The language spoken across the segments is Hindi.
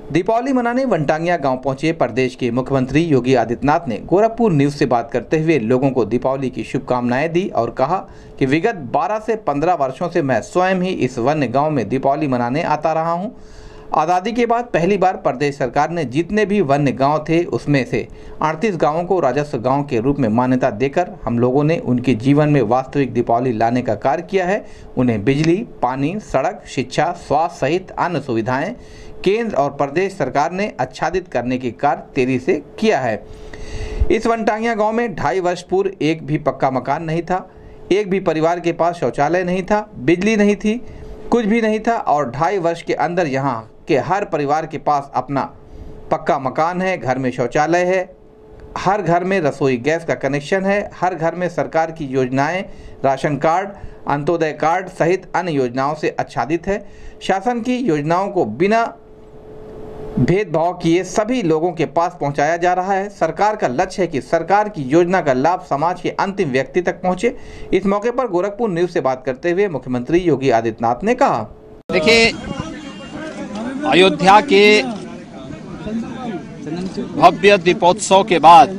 दीपावली मनाने वनटांगिया गांव पहुंचे प्रदेश के मुख्यमंत्री योगी आदित्यनाथ ने गोरखपुर न्यूज से बात करते हुए लोगों को दीपावली की शुभकामनाएं दी और कहा कि विगत 12 से 15 वर्षों से मैं स्वयं ही इस वन्य गांव में दीपावली मनाने आता रहा हूं। आज़ादी के बाद पहली बार प्रदेश सरकार ने जितने भी वन्य गांव थे उसमें से 38 गांवों को राजस्व गांव के रूप में मान्यता देकर हम लोगों ने उनके जीवन में वास्तविक दीपावली लाने का कार्य किया है। उन्हें बिजली, पानी, सड़क, शिक्षा, स्वास्थ्य सहित अन्य सुविधाएं केंद्र और प्रदेश सरकार ने आच्छादित करने की कार्य तेजी से किया है। इस वनटांगिया गांव में 2.5 वर्ष पूर्व एक भी पक्का मकान नहीं था, एक भी परिवार के पास शौचालय नहीं था, बिजली नहीं थी, कुछ भी नहीं था और 2.5 वर्ष के अंदर यहाँ के हर परिवार के पास अपना पक्का मकान है, घर में शौचालय है, हर घर में रसोई गैस का कनेक्शन है, हर घर में सरकार की योजनाएं, राशन कार्ड, अंत्योदय कार्ड सहित अन्य योजनाओं से आच्छादित है। शासन की योजनाओं को बिना भेदभाव किए सभी लोगों के पास पहुंचाया जा रहा है। सरकार का लक्ष्य है कि सरकार की योजना का लाभ समाज के अंतिम व्यक्ति तक पहुंचे। इस मौके पर गोरखपुर न्यूज से बात करते हुए मुख्यमंत्री योगी आदित्यनाथ ने कहा, देखिए, अयोध्या के भव्य दीपोत्सव के बाद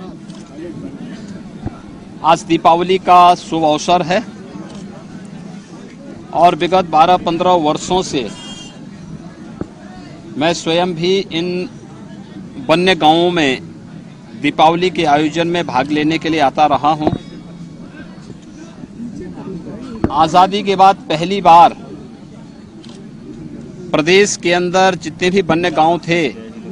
आज दीपावली का शुभ अवसर है और विगत 12-15 वर्षों से मैं स्वयं भी इन वन्य गांवों में दीपावली के आयोजन में भाग लेने के लिए आता रहा हूं। आज़ादी के बाद पहली बार प्रदेश के अंदर जितने भी वन्य गांव थे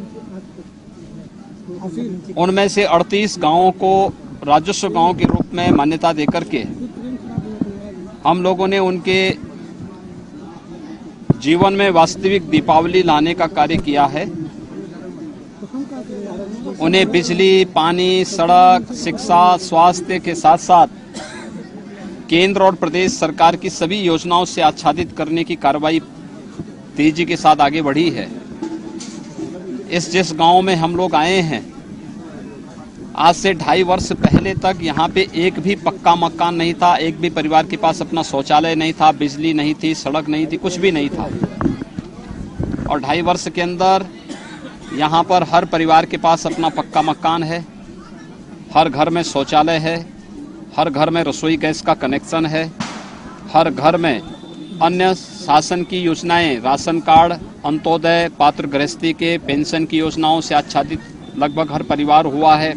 उनमें से 38 गांवों को राजस्व गांव के रूप में मान्यता देकर के हम लोगों ने उनके जीवन में वास्तविक दीपावली लाने का कार्य किया है। उन्हें बिजली, पानी, सड़क, शिक्षा, स्वास्थ्य के साथ साथ केंद्र और प्रदेश सरकार की सभी योजनाओं से आच्छादित करने की कार्रवाई तेजी के साथ आगे बढ़ी है। जिस गांव में हम लोग आए हैं, आज से 2.5 वर्ष पहले तक यहाँ पे एक भी पक्का मकान नहीं था, एक भी परिवार के पास अपना शौचालय नहीं था, बिजली नहीं थी, सड़क नहीं थी, कुछ भी नहीं था। और 2.5 वर्ष के अंदर यहाँ पर हर परिवार के पास अपना पक्का मकान है, हर घर में शौचालय है, हर घर में रसोई गैस का कनेक्शन है, हर घर में अन्य शासन की योजनाएं, राशन कार्ड, अंत्योदय, पात्र गृहस्थी के पेंशन की योजनाओं से आच्छादित लगभग हर परिवार हुआ है।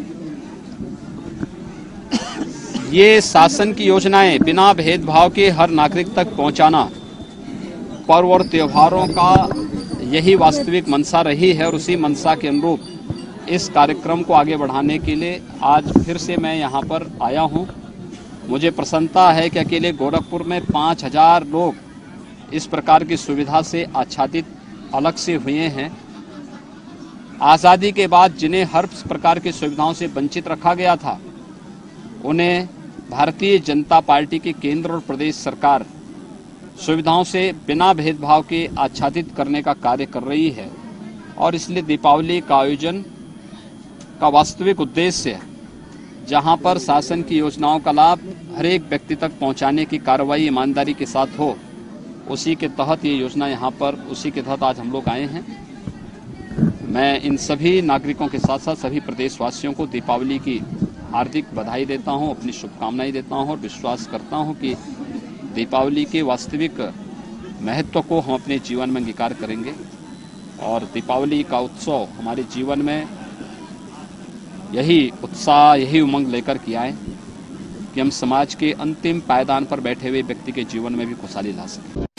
ये शासन की योजनाएं बिना भेदभाव के हर नागरिक तक पहुंचाना पर्व और त्योहारों का यही वास्तविक मंशा रही है और उसी मंशा के अनुरूप इस कार्यक्रम को आगे बढ़ाने के लिए आज फिर से मैं यहाँ पर आया हूँ। मुझे प्रसन्नता है कि अकेले गोरखपुर में 5000 लोग इस प्रकार की सुविधा से आच्छादित अलग से हुए हैं। आज़ादी के बाद जिन्हें हर प्रकार की सुविधाओं से वंचित रखा गया था, उन्हें भारतीय जनता पार्टी की केंद्र और प्रदेश सरकार सुविधाओं से बिना भेदभाव के आच्छादित करने का कार्य कर रही है। और इसलिए दीपावली का आयोजन का वास्तविक उद्देश्य जहां पर शासन की योजनाओं का लाभ हर एक व्यक्ति तक पहुंचाने की कार्रवाई ईमानदारी के साथ हो, उसी के तहत ये योजना यहाँ पर उसी के तहत आज हम लोग आए हैं। मैं इन सभी नागरिकों के साथ साथ सभी प्रदेशवासियों को दीपावली की हार्दिक बधाई देता हूं, अपनी शुभकामनाएं देता हूं और विश्वास करता हूं कि दीपावली के वास्तविक महत्व को हम अपने जीवन में अंगीकार करेंगे और दीपावली का उत्सव हमारे जीवन में यही उत्साह, यही उमंग लेकर के आए कि हम समाज के अंतिम पायदान पर बैठे हुए व्यक्ति के जीवन में भी खुशहाली ला सकें।